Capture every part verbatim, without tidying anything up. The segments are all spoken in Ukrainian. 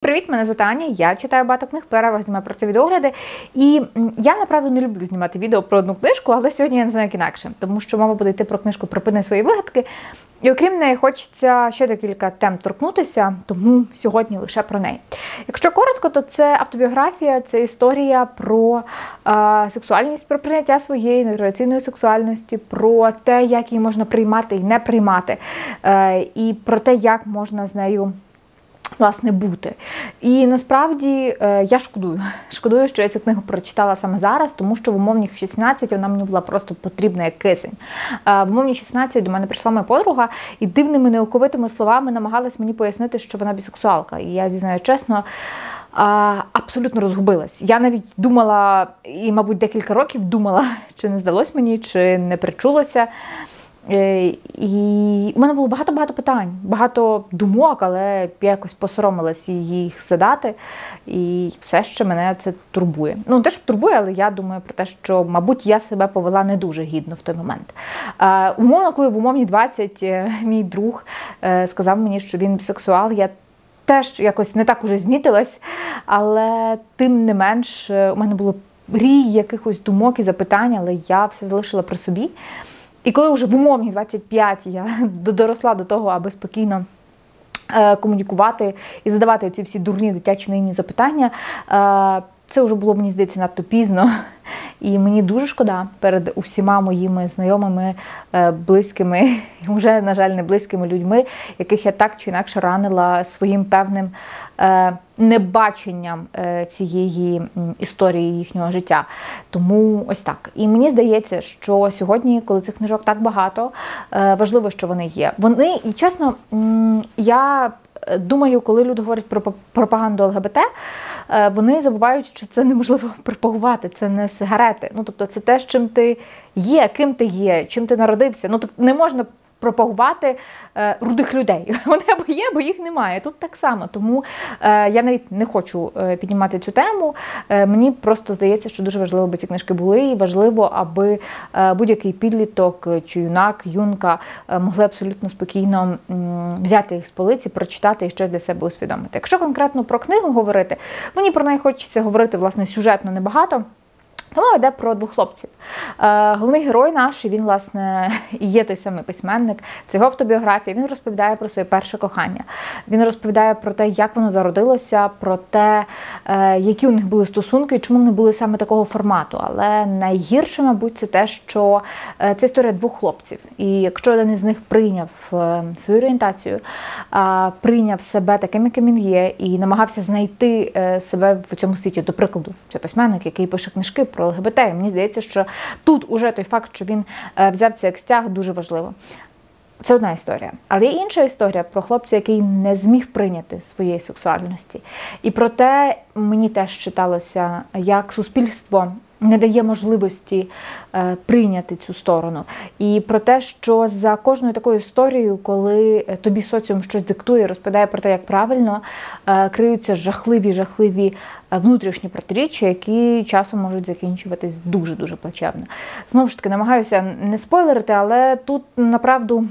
Всім привіт, мене звати Аня, я читаю багато книг, переважно знімаю про це відеогляди. І я, направду, не люблю знімати відео про одну книжку, але сьогодні я не знаю, як інакше. Тому що мова буде йти про книжку «Припини свої вигадки». І окрім неї, хочеться ще декілька тем торкнутися, тому сьогодні лише про неї. Якщо коротко, то це автобіографія, це історія про е, сексуальність, про прийняття своєї нетрадиційної сексуальності, про те, як її можна приймати і не приймати, е, і про те, як можна з нею власне, бути. І насправді я шкодую. Шкодую, що я цю книгу прочитала саме зараз, тому що в умовних шістнадцять вона мені була просто потрібна як кисень. В умовні шістнадцять до мене прийшла моя подруга і дивними неоковитими словами намагалась мені пояснити, що вона бісексуалка. І я, зізнаю чесно, абсолютно розгубилась. Я навіть думала, і, мабуть, декілька років думала, чи не здалось мені, чи не причулося. І у мене було багато-багато питань, багато думок, але я якось посоромилась їх задати. І все ще мене це турбує. Ну, не те, що турбує, але я думаю про те, що, мабуть, я себе повела не дуже гідно в той момент. Е, умовно, коли в умовні двадцять мій друг е, сказав мені, що він бісексуал, я теж якось не так уже знітилась, але тим не менш у мене було рій якихось думок і запитань, але я все залишила при собі. І коли вже в умовні двадцять п'ять я доросла до того, аби спокійно е, комунікувати і задавати оці всі дурні дитячі наївні запитання, е, це вже було, мені здається, надто пізно. І мені дуже шкода перед усіма моїми знайомими, е, близькими, вже, на жаль, не близькими людьми, яких я так чи інакше ранила своїм певним е, небаченням е, цієї історії їхнього життя. Тому ось так. І мені здається, що сьогодні, коли цих книжок так багато, е, важливо, що вони є. Вони, і чесно, я думаю, коли люди говорять про пропаганду ЛГБТ, вони забувають, що це неможливо пропагувати, це не сигарети. Ну, тобто, це те, з чим ти є, ким ти є, чим ти народився. Ну, тобто, не можна пропагувати е, рудих людей. Вони або є, або їх немає. Тут так само. Тому е, я навіть не хочу е, піднімати цю тему. Е, мені просто здається, що дуже важливо, аби ці книжки були, і важливо, аби е, будь-який підліток чи юнак, юнка е, могли абсолютно спокійно м, взяти їх з полиці, прочитати і щось для себе усвідомити. Якщо конкретно про книгу говорити, мені про неї хочеться говорити, власне, сюжетно небагато. Мова йде про двох хлопців. Е, головний герой наш, він, власне, і є той самий письменник, це його автобіографія, він розповідає про своє перше кохання. Він розповідає про те, як воно зародилося, про те, е, які у них були стосунки і чому вони були саме такого формату. Але найгірше, мабуть, це те, що е, це історія двох хлопців. І якщо один із них прийняв е, свою орієнтацію, е, прийняв себе таким, яким він є, і намагався знайти е, себе в цьому світі, до прикладу, це письменник, який пише книжки про ЛГБТ. І мені здається, що тут уже той факт, що він взяв це як стяг, дуже важливо. Це одна історія. Але є інша історія про хлопця, який не зміг прийняти своєї сексуальності. І про те мені теж читалося, як суспільство не дає можливості е, прийняти цю сторону. І про те, що за кожною такою історією, коли тобі соціум щось диктує, розповідає про те, як правильно, е, криються жахливі-жахливі внутрішні протиріччя, які часом можуть закінчуватись дуже-дуже плачевно. Знову ж таки, намагаюся не спойлерити, але тут, направду,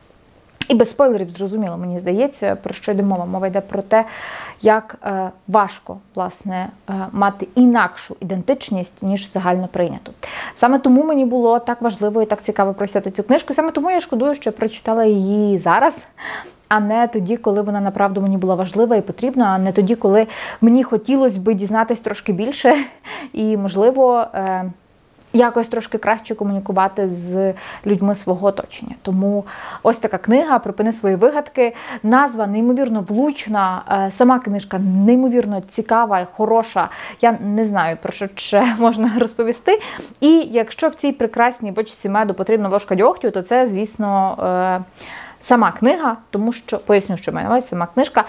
і без спойлерів зрозуміло, мені здається, про що йде мова. Мова йде про те, як е, важко, власне, е, мати інакшу ідентичність, ніж загально прийняту. Саме тому мені було так важливо і так цікаво прочитати цю книжку. Саме тому я шкодую, що я прочитала її зараз, а не тоді, коли вона, направду, мені була важлива і потрібна, а не тоді, коли мені хотілося би дізнатись трошки більше і, можливо, е, якось трошки краще комунікувати з людьми свого оточення. Тому ось така книга «Припини свої вигадки». Назва неймовірно влучна, сама книжка неймовірно цікава і хороша. Я не знаю, про що ще можна розповісти. І якщо в цій прекрасній бочці меду потрібна ложка дьогтю, то це, звісно, сама книга, тому що, поясню, що в мене ось сама книжка.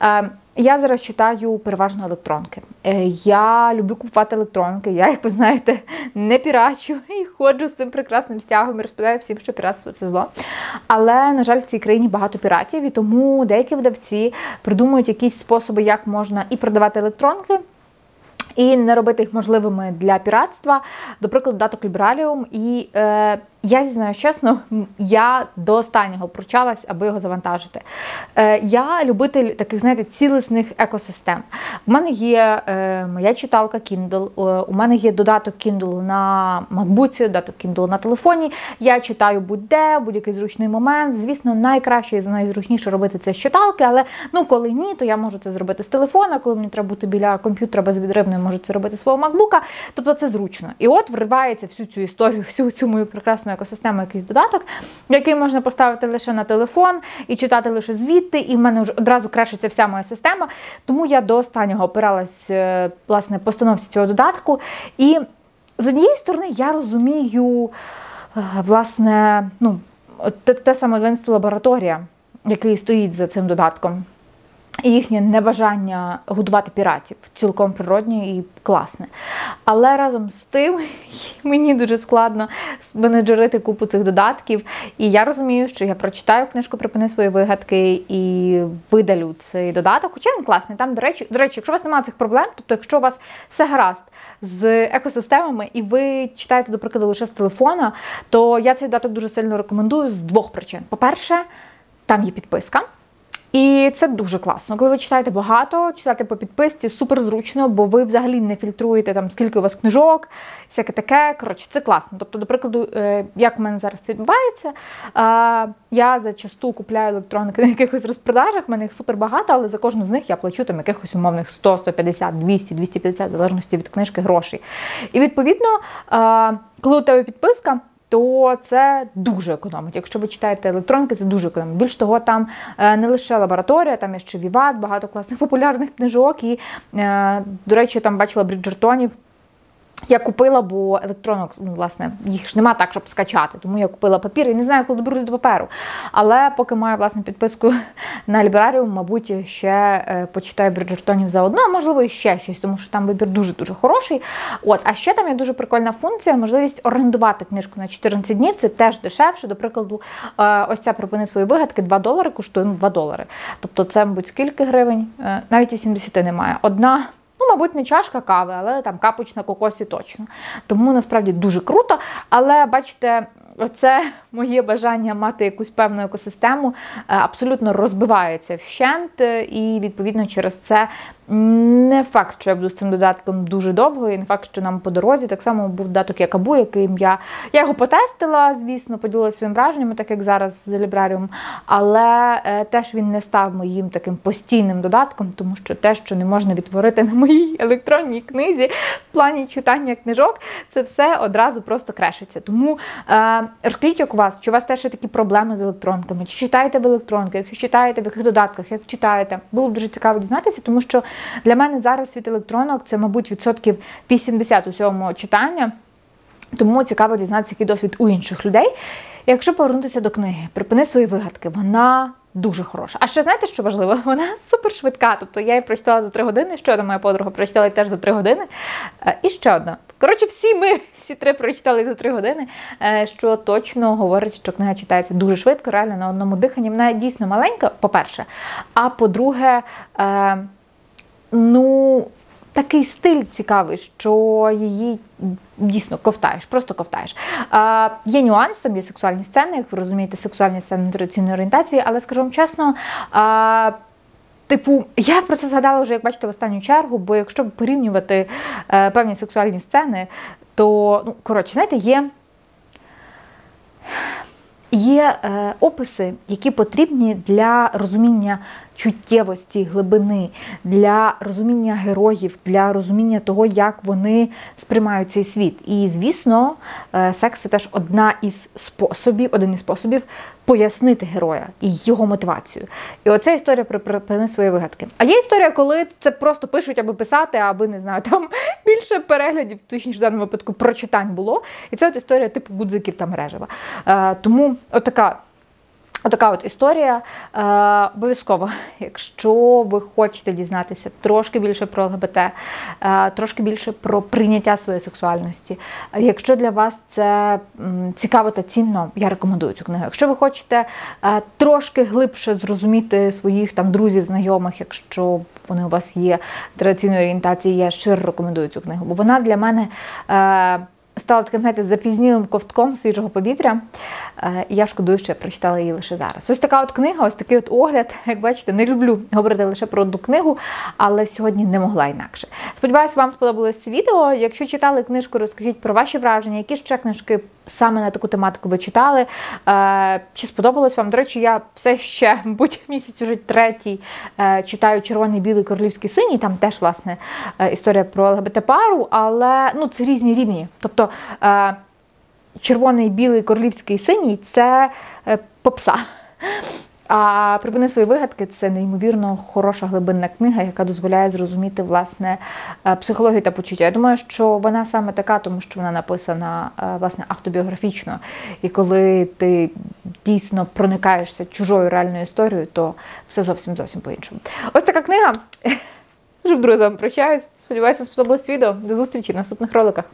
Я зараз читаю переважно електронки. Я люблю купувати електронки, я, як ви знаєте, не пірачу і ходжу з цим прекрасним стягом і розповідаю всім, що піратство – це зло. Але, на жаль, в цій країні багато піратів, і тому деякі видавці придумують якісь способи, як можна і продавати електронки, і не робити їх можливими для піратства. До прикладу, додаток Librarium і е, я зізнаю чесно, я до останнього пручалась, аби його завантажити. Е, я любитель таких, знаєте, цілісних екосистем. У мене є е, моя читалка Kindle, е, у мене є додаток Kindle на MacBook, додаток Kindle на телефоні. Я читаю будь-де, будь-який зручний момент. Звісно, найкраще і найзручніше робити це з читалки, але ну, коли ні, то я можу це зробити з телефона, коли мені треба бути біля комп'ютера безвідривно, можу це робити з свого MacBook. Тобто це зручно. І от вривається всю цю історію, всю цю мою прекрасну екосистему, якийсь додаток, який можна поставити лише на телефон і читати лише звідти, і в мене вже одразу крашиться вся моя система. Тому я до останнього опиралась, власне, постановці цього додатку. І з однієї сторони я розумію, власне, ну, те, те саме агентство лабораторія, який стоїть за цим додатком. І їхнє небажання годувати піратів цілком природне і класне. Але разом з тим мені дуже складно менеджерити купу цих додатків. І я розумію, що я прочитаю книжку «Припини свої вигадки» і видалю цей додаток. Хоча він класний. Там, до речі, до речі, якщо у вас немає цих проблем, тобто якщо у вас все гаразд з екосистемами і ви читаєте, до прикладу, лише з телефона, то я цей додаток дуже сильно рекомендую з двох причин. По-перше, там є підписка. І це дуже класно. Коли ви читаєте багато, читати по підписці супер зручно, бо ви взагалі не фільтруєте, там, скільки у вас книжок, всяке таке. Коротше, це класно. Тобто, до прикладу, як в мене зараз це відбувається, я зачасту купляю електроники на якихось розпродажах, в мене їх супер багато, але за кожну з них я плачу там якихось умовних сто, сто п'ятдесят, двісті, двісті п'ятдесят, в залежності від книжки, грошей. І відповідно, коли у тебе підписка, то це дуже економить. Якщо ви читаєте електронки, це дуже економить. Більш того, там не лише лабораторія, там є ще Віват, багато класних популярних книжок. І, до речі, там бачила Бріджертонів. Я купила, бо електронок, ну, власне, їх ж нема так, щоб скачати. Тому я купила папір і не знаю, коли доберусь до паперу. Але поки маю, власне, підписку на Лібераріум, мабуть, ще е, почитаю Бріджертонів заодно, а можливо, і ще щось, тому що там вибір дуже-дуже хороший. От, а ще там є дуже прикольна функція, можливість орендувати книжку на чотирнадцять днів, це теж дешевше. До прикладу, е, ось ця «Припини свої вигадки», два долари коштує, ну, два долари. Тобто це, мабуть, скільки гривень? Е, навіть вісімдесят немає. Одна... Ну, мабуть, не чашка кави, але там капуч на кокосі точно. Тому, насправді, дуже круто. Але, бачите, оце моє бажання мати якусь певну екосистему абсолютно розбивається вщент. І, відповідно, через це не факт, що я буду з цим додатком дуже довго, і не факт, що нам по дорозі. Так само був додаток Якабу, яким я... Я його потестила, звісно, поділилася своїм враженням, так як зараз з Лібраріум, але е, теж він не став моїм таким постійним додатком, тому що те, що не можна відтворити на моїй електронній книзі в плані читання книжок, це все одразу просто крешиться. Тому е, розкажіть, як у вас, чи у вас теж є такі проблеми з електронками, чи читаєте в електронки, якщо читаєте, в яких додатках, як читаєте. Було б дуже цікаво дізнатися, тому що для мене зараз світ електронок – це, мабуть, відсотків вісімдесят усього мого читання, тому цікаво дізнатися, який досвід у інших людей. Якщо повернутися до книги «Припини свої вигадки», вона дуже хороша. А ще знаєте, що важливо? Вона супер швидка. Тобто я її прочитала за три години, ще одна моя подруга прочитала її теж за три години. І ще одна. Коротше, всі ми, всі три прочитали за три години, що точно говорить, що книга читається дуже швидко, реально на одному диханні. Вона дійсно маленька, по-перше. А по-друге, ну, такий стиль цікавий, що її дійсно ковтаєш, просто ковтаєш. А, є нюанс, там є сексуальні сцени, як ви розумієте, сексуальні сцени традиційної орієнтації, але, скажу вам чесно, а, типу, я про це згадала вже, як бачите, в останню чергу, бо якщо порівнювати а, певні сексуальні сцени, то, ну, коротше, знаєте, є... Є е, описи, які потрібні для розуміння чуттєвості, глибини, для розуміння героїв, для розуміння того, як вони сприймають цей світ. І, звісно, е, секс – це теж одна із способів, один із способів пояснити героя і його мотивацію. І оця історія про «Припини свої вигадки». А є історія, коли це просто пишуть, аби писати, аби, не знаю, там більше переглядів, точніше в даному випадку прочитань було. І це от історія типу Гудзиків та Мережева. Е, тому отака Отака от історія. Е, обов'язково, якщо ви хочете дізнатися трошки більше про ЛГБТ, е, трошки більше про прийняття своєї сексуальності, якщо для вас це м, цікаво та цінно, я рекомендую цю книгу. Якщо ви хочете е, трошки глибше зрозуміти своїх там друзів, знайомих, якщо вони у вас є традиційної орієнтації, я щиро рекомендую цю книгу, бо вона для мене... Е, стала таким, знаєте, запізнілим ковтком свіжого повітря. І я шкодую, що я прочитала її лише зараз. Ось така от книга, ось такий от огляд. Як бачите, не люблю говорити лише про одну книгу, але сьогодні не могла інакше. Сподіваюсь, вам сподобалось це відео. Якщо читали книжку, розкажіть про ваші враження, які ще книжки саме на таку тематику ви читали. Чи сподобалось вам? До речі, я все ще, мабуть, місяць уже третій читаю «Червоний, білий, королівський, синій». Там теж, власне, історія про ЛГБТ-пару, але ну, це різні рівні. Тобто «Червоний, білий, королівський, синій» – це попса. А «Припини свої вигадки» – це неймовірно хороша глибинна книга, яка дозволяє зрозуміти, власне, психологію та почуття. Я думаю, що вона саме така, тому що вона написана, власне, автобіографічно. І коли ти дійсно проникаєшся чужою реальною історією, то все зовсім-зовсім по-іншому. Ось така книга. Вже вдруге з вами прощаюсь. Сподіваюся, сподобалось відео. До зустрічі в наступних роликах.